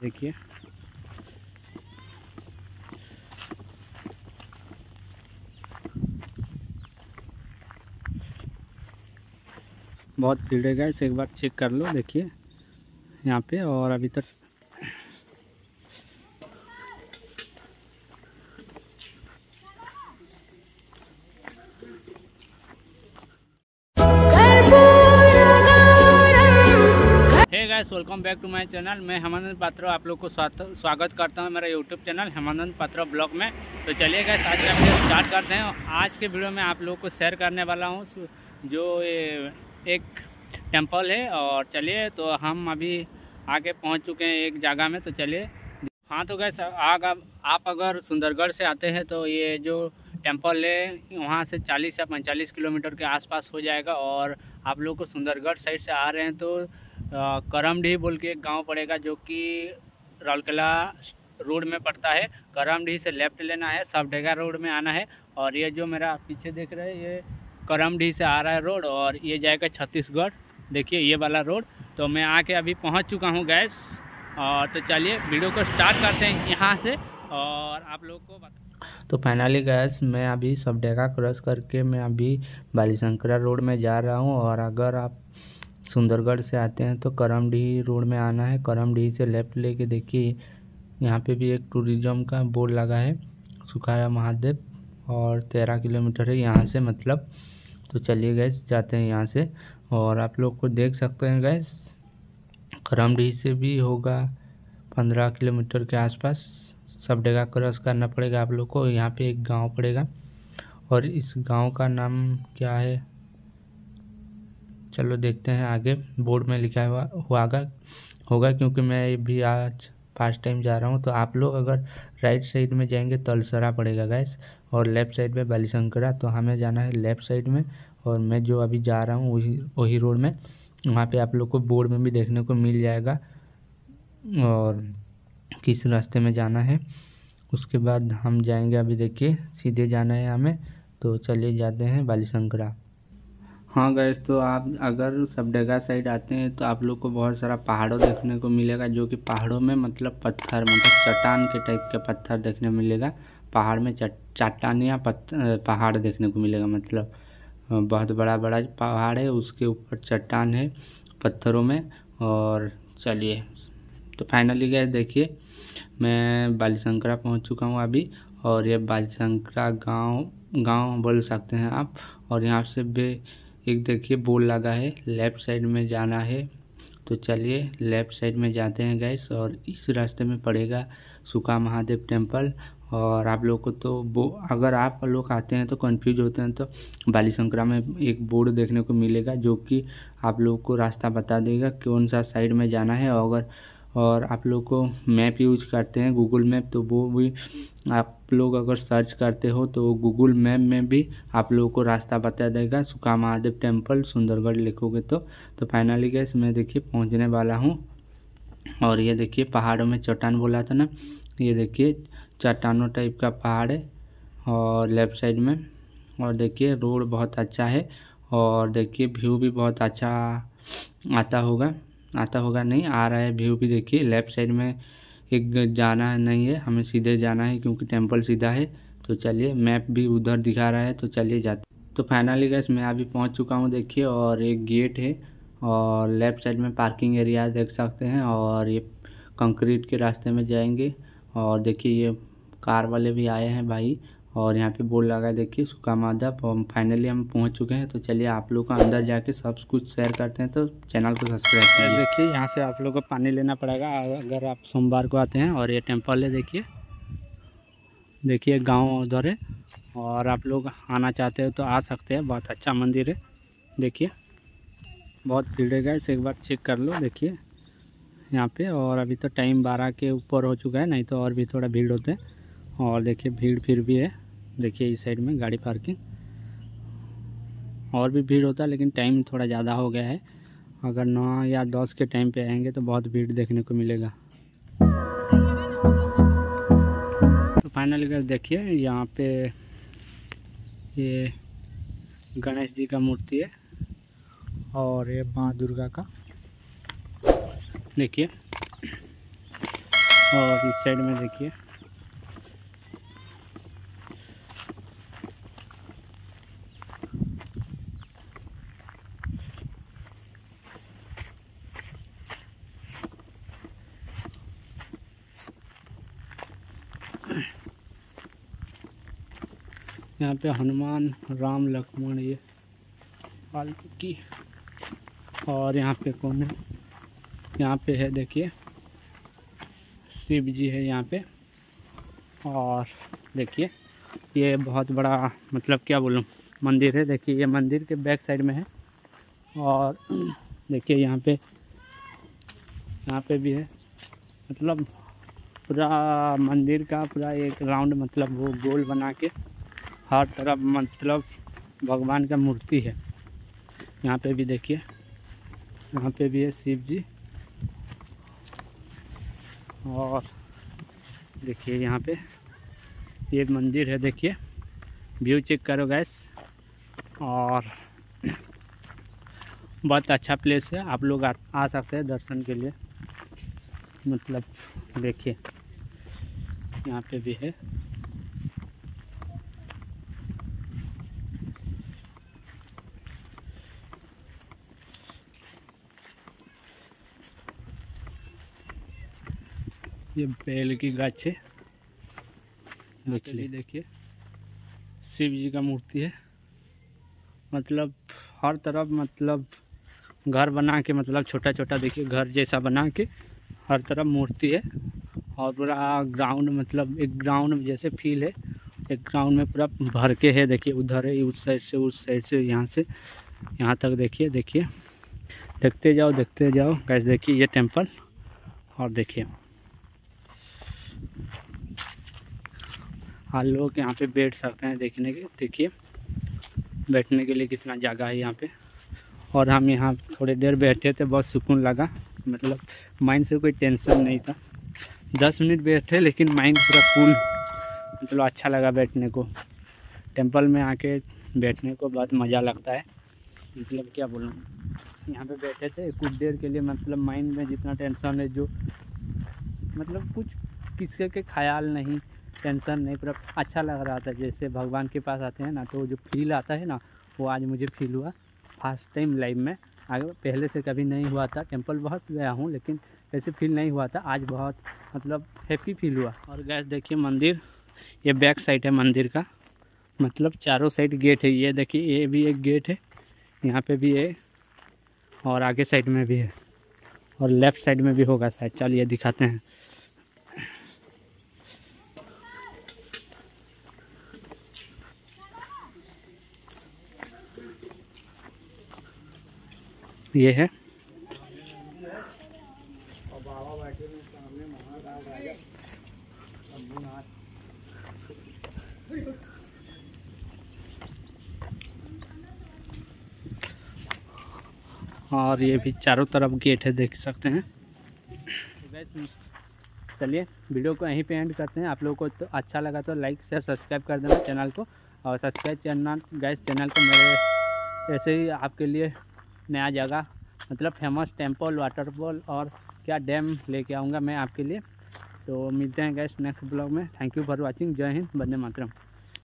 देखिए बहुत भीड़ है गाइस, एक बार चेक कर लो। देखिए यहाँ पे, और अभी तक hey guys, welcome back to my channel. मैं हेमानंद पात्रा आप लोग को स्वागत करता हूं मेरा YouTube channel Hemanand Patra blog में। तो चलिए गाइस, आज का वीडियो स्टार्ट करते हैं। आज के वीडियो में आप लोग को शेयर करने वाला हूं जो एक टेंपल है। और चलिए, तो हम अभी आगे पहुंच चुके हैं एक जगह में। तो चलिए, हाँ तो गाइस, आप अगर सुंदरगढ़ से आते हैं तो ये जो टेंपल है वहाँ से 40 या 45 किलोमीटर के आसपास हो जाएगा। और आप लोग को सुंदरगढ़ साइड से आ रहे हैं तो करमडीह बोल के एक गांव पड़ेगा जो कि राउरकेला रोड में पड़ता है। करमडीह से लेफ्ट लेना है, सबडेगा रोड में आना है। और ये जो मेरा पीछे देख रहे हैं ये करमडीह से आ रहा है रोड, और ये जाएगा छत्तीसगढ़। देखिए ये वाला रोड। तो मैं आके अभी पहुंच चुका हूं गैस। और तो चलिए वीडियो को स्टार्ट करते हैं यहाँ से और आप लोग को तो फाइनली गैस, मैं अभी सबडेगा क्रॉस करके मैं अभी बालीशंकरा रोड में जा रहा हूँ। और अगर आप सुंदरगढ़ से आते हैं तो करमडीह रोड में आना है। करमडीह से लेफ्ट लेके देखिए यहाँ पे भी एक टूरिज्म का बोर्ड लगा है, सुखाया महादेव, और 13 किलोमीटर है यहाँ से मतलब। तो चलिए गैस, जाते हैं यहाँ से। और आप लोग को देख सकते हैं गैस, करमडीह से भी होगा 15 किलोमीटर के आसपास। सबडेगा क्रॉस करना पड़ेगा आप लोग को। यहाँ पे एक गांव पड़ेगा और इस गांव का नाम क्या है, चलो देखते हैं। आगे बोर्ड में लिखा हुआ होगा क्योंकि मैं भी आज फर्स्ट टाइम जा रहा हूँ। तो आप लोग अगर राइट साइड में जाएंगे तो तलसरा पड़ेगा गैस, और लेफ़्ट साइड में बालीशंकरा। तो हमें जाना है लेफ़्ट साइड में, और मैं जो अभी जा रहा हूँ वही रोड में। वहाँ पे आप लोग को बोर्ड में भी देखने को मिल जाएगा और किस रास्ते में जाना है। उसके बाद हम जाएंगे, अभी देखिए सीधे जाना है हमें। तो चलिए जाते हैं बालीशंकरा। हाँ गैस, तो आप अगर सबडेगा साइड आते हैं तो आप लोग को बहुत सारा पहाड़ों देखने को मिलेगा, जो कि पहाड़ों में मतलब पत्थर, मतलब चट्टान के टाइप के पत्थर देखने को मिलेगा। पहाड़ में चट्टान या पहाड़ देखने को मिलेगा, मतलब बहुत बड़ा बड़ा पहाड़ है, उसके ऊपर चट्टान है पत्थरों में। और चलिए, तो फाइनली गए देखिए मैं बालीशंकरा पहुँच चुका हूँ अभी। और ये बालीशंकरा गाँव बोल सकते हैं आप। और यहाँ से भी एक देखिए बोर्ड लगा है, लेफ़्ट साइड में जाना है। तो चलिए लेफ़्ट साइड में जाते हैं गैस। और इस रास्ते में पड़ेगा सुखा महादेव टेम्पल। और आप लोग को तो अगर आप लोग आते हैं तो कंफ्यूज होते हैं तो बालीशंकरा में एक बोर्ड देखने को मिलेगा जो कि आप लोग को रास्ता बता देगा कौन सा साइड में जाना है। और आप लोग को मैप यूज करते हैं गूगल मैप, तो वो भी आप लोग अगर सर्च करते हो तो गूगल मैप में भी आप लोगों को रास्ता बता देगा सुखा महादेव टेम्पल सुंदरगढ़ लिखोगे तो फाइनली गैस मैं देखिए पहुंचने वाला हूं। और ये देखिए पहाड़ों में चट्टान बोला था ना, ये देखिए चट्टानों टाइप का पहाड़ है और लेफ़्ट साइड में। और देखिए रोड बहुत अच्छा है, और देखिए व्यू भी बहुत अच्छा आता होगा नहीं, आ रहा है व्यू भी। देखिए लेफ़्ट साइड में एक जाना नहीं है, हमें सीधे जाना है क्योंकि टेंपल सीधा है। तो चलिए मैप भी उधर दिखा रहा है, तो चलिए जाते। तो फाइनली गैस मैं अभी पहुंच चुका हूं देखिए, और एक गेट है और लेफ़्ट साइड में पार्किंग एरिया देख सकते हैं। और ये कंक्रीट के रास्ते में जाएंगे। और देखिए ये कार वाले भी आए हैं भाई, और यहाँ पे बोर्ड लगा है देखिए सुखा महादेव। और फाइनली हम पहुँच चुके हैं। तो चलिए आप लोग का अंदर जाके सब कुछ शेयर करते हैं, तो चैनल को सब्सक्राइब करिए। देखिए यहाँ से आप लोग को पानी लेना पड़ेगा अगर आप सोमवार को आते हैं। और ये टेंपल है देखिए गांव उधर है, और आप लोग आना चाहते हो तो आ सकते हैं। बहुत अच्छा मंदिर है, देखिए बहुत भीड़ है गाइस, एक बार चेक कर लो। देखिए यहाँ पे, और अभी तो टाइम 12 के ऊपर हो चुका है, नहीं तो और भी थोड़ा भीड़ होते हैं। और देखिए भीड़ फिर भी है, देखिए इस साइड में गाड़ी पार्किंग, और भी भीड़ होता है लेकिन टाइम थोड़ा ज़्यादा हो गया है। अगर 9 या 10 के टाइम पे आएंगे तो बहुत भीड़ देखने को मिलेगा। तो फाइनली अगर देखिए यहाँ पे ये गणेश जी का मूर्ति है, और ये माँ दुर्गा का देखिए। और इस साइड में देखिए यहाँ पे हनुमान राम लक्ष्मण ये वाल्मीकि, और यहाँ पे कौन है, यहाँ पे है देखिए शिव जी है यहाँ पे। और देखिए ये बहुत बड़ा मतलब क्या बोलूँ मंदिर है। देखिए ये मंदिर के बैक साइड में है। और देखिए यहाँ पे भी है, मतलब पूरा मंदिर का पूरा एक राउंड मतलब वो गोल बना के हर तरफ मतलब भगवान का मूर्ति है। यहाँ पे भी देखिए, यहाँ पे भी है शिव जी। और देखिए यहाँ पे ये मंदिर है, देखिए व्यू चेक करो गैस। और बहुत अच्छा प्लेस है, आप लोग आ सकते हैं दर्शन के लिए। मतलब देखिए यहाँ पे भी है। ये बेल की गाछ है, देखिए शिव जी का मूर्ति है। मतलब हर तरफ मतलब घर बना के मतलब छोटा छोटा देखिए घर जैसा बना के हर तरफ मूर्ति है। और पूरा ग्राउंड मतलब एक ग्राउंड जैसे फील है, एक ग्राउंड में पूरा भर के है। देखिए उधर है, उस साइड से यहाँ से यहाँ तक देखिए देखते जाओ गैस। देखिए ये टेंपल, और देखिए हाँ लोग यहाँ पे बैठ सकते हैं देखने के। देखिए बैठने के लिए कितना जगह है यहाँ पे। और हम यहाँ थोड़ी देर बैठे थे, बहुत सुकून लगा, मतलब माइंड से कोई टेंशन नहीं था। 10 मिनट बैठे लेकिन माइंड पूरा कूल, मतलब अच्छा लगा बैठने को। टेंपल में आके बैठने को बहुत मज़ा लगता है, मतलब क्या बोलूँ। यहाँ पे बैठे थे कुछ देर के लिए, मतलब माइंड में जितना टेंशन है जो मतलब कुछ किसी के ख्याल नहीं, टेंशन नहीं, पूरा अच्छा लग रहा था। जैसे भगवान के पास आते हैं ना तो जो फील आता है ना, वो आज मुझे फील हुआ फर्स्ट टाइम लाइफ में। आगे पहले से कभी नहीं हुआ था, टेंपल बहुत गया हूँ लेकिन ऐसे फील नहीं हुआ था। आज बहुत मतलब हैप्पी फील हुआ। और गैस देखिए मंदिर, ये बैक साइड है मंदिर का, मतलब चारों साइड गेट है। ये देखिए ये भी एक गेट है, यहाँ पे भी है और आगे साइड में भी है और लेफ्ट साइड में भी होगा शायद। चलिए दिखाते हैं। ये है और ये भी चारों तरफ गेट है, देख सकते हैं। चलिए वीडियो को यहीं पे एंड करते हैं। आप लोगों को तो अच्छा लगा तो लाइक शेयर सब्सक्राइब कर देना चैनल को। और सब्सक्राइब करना गैस चैनल को। मेरे ऐसे ही आपके लिए नया जगह मतलब फेमस टेंपल, वाटरफॉल और क्या डैम लेके आऊँगा मैं आपके लिए। तो मिलते हैं गैस नेक्स्ट ब्लॉग में। Thank you for watching. जय हिंद, वंदे मातरम।